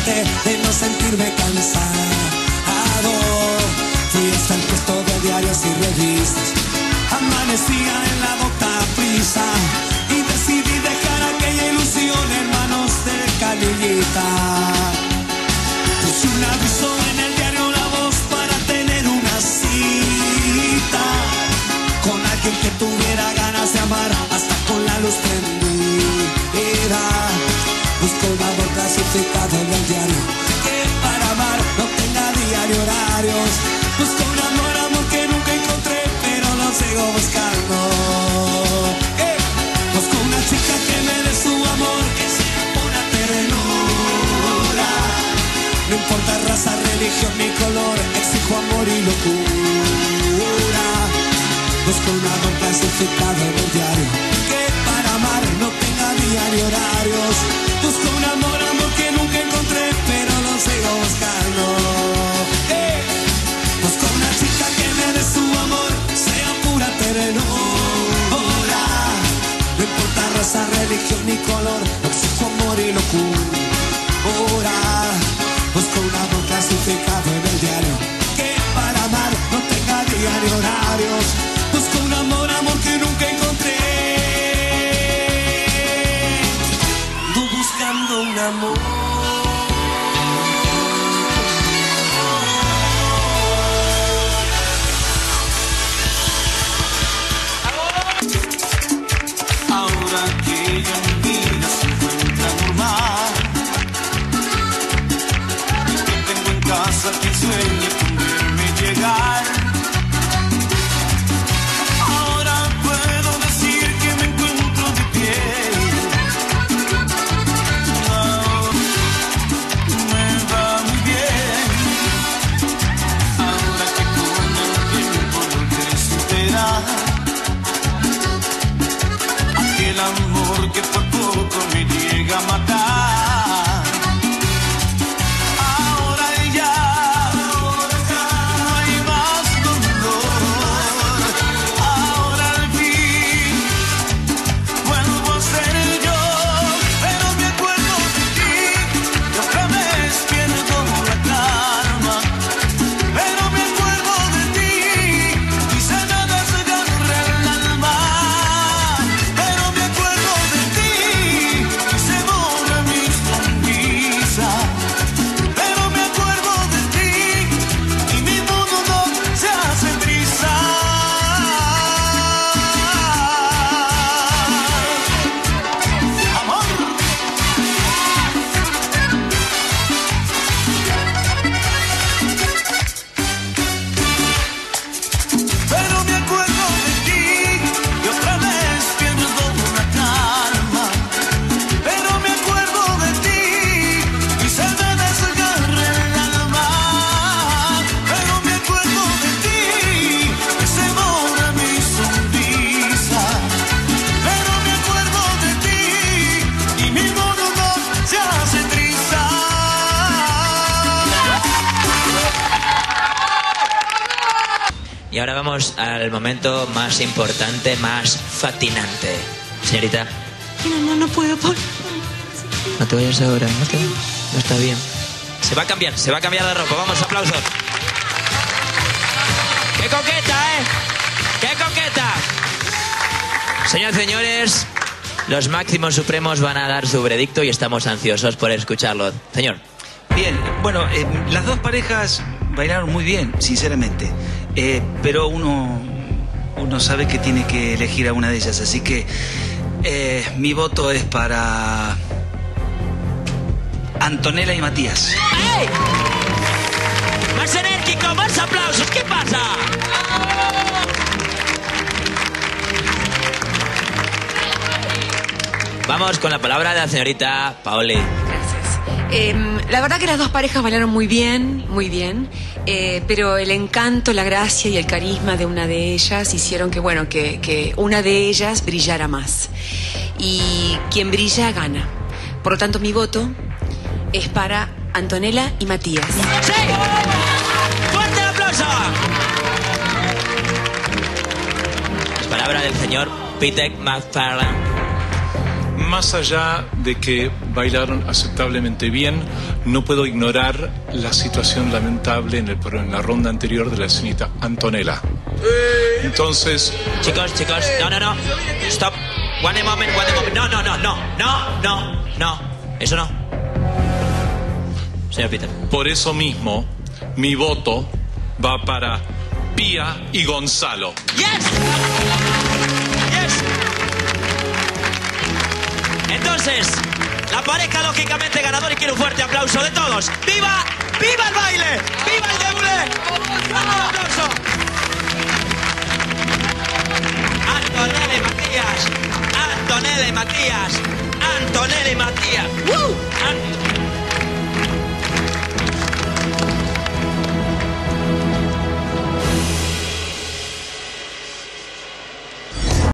traté de no sentirme cansado. Fui hasta el puesto de diarios y revistas, amanecía en la docta prisa y decidí dejar aquella ilusión en manos de Canillita. Puse un aviso en el diario La Voz para tener una cita con alguien que tuviera ganas de amar hasta con la luz prendida. Busco un amor clasificado en el diario que para amar no tenga diario horarios. Busco un amor que nunca encontré, pero lo sigo buscando. Busco una chica que me dé su amor, que sea pura ternura. No importa raza, religión ni color, exijo amor y locura. Busco un amor clasificado en el diario que para amar no tenga diario horarios. Busco un amor que nunca encontré, pero lo sigo buscando. Busco una chica que me dé su amor, sea pura ternura. No importa raza, religión ni color, exijo amor y locura. Busco un amor clasificado en el diario que para amar no tenga diario horarios. Busco un amor que nunca encontré. Ando buscando un amor. Ahora que ya mi vida se encuentra normal, que tengo en casa quien sueñe con verme llegar. Ahora puedo decir que me encuentro de pie. Me va muy bien. Ahora que con el tiempo logré superar aquel amor que por poco me llega a matar. Ahora ya no hay más dolor. Ahora al fin vuelvo a ser yo, pero me acuerdo de ti y otra vez pierdo la calma. Pero me acuerdo de ti y se me desgarra el alma. Pero me acuerdo de ti y se borra mi sonrisa. Pero me acuerdo de ti y mi mundo no se hace prisa. Amor. Pero me acuerdo de ti y otra vez pierdo la calma. Pero me acuerdo de ti y se me desgarra el alma. Pero me acuerdo de ti y se borra mi sonrisa. Pero me acuerdo de ti y mi mundo no se hace triza. Y ahora vamos al momento más importante, más fascinante. Señorita, No puedo, por... no te vayas ahora, no está bien. Se va a cambiar de ropa. Vamos, aplausos. ¡Qué coqueta, ¡Qué coqueta! Señoras y señores, los máximos supremos van a dar su veredicto y estamos ansiosos por escucharlo. Señor. Bien, bueno, las dos parejas bailaron muy bien, sinceramente. Pero uno sabe que tiene que elegir a una de ellas, así que mi voto es para Antonella y Matías. ¡Ey! ¡Más enérgico, más aplausos! ¿Qué pasa? Vamos con la palabra de la señorita Paoli. La verdad que las dos parejas bailaron muy bien, pero el encanto, la gracia y el carisma de una de ellas hicieron que, bueno, que una de ellas brillara más. Y quien brilla gana. Por lo tanto, mi voto es para Antonella y Matías. ¡Sí! ¡Fuerte el aplauso! Palabra del señor Peter McFarlane. Más allá de que bailaron aceptablemente bien, no puedo ignorar la situación lamentable en la ronda anterior de la señorita Antonella. Entonces... Chicos, no. Stop. One moment. No. Eso no. Señor Peter. Por eso mismo, mi voto va para Pía y Gonzalo. Yes. Entonces, la pareja lógicamente ganadora y quiero un fuerte aplauso de todos. ¡Viva el baile! ¡Viva el deulé! ¡Un aplauso! Antonella y Matías. ¡Woo!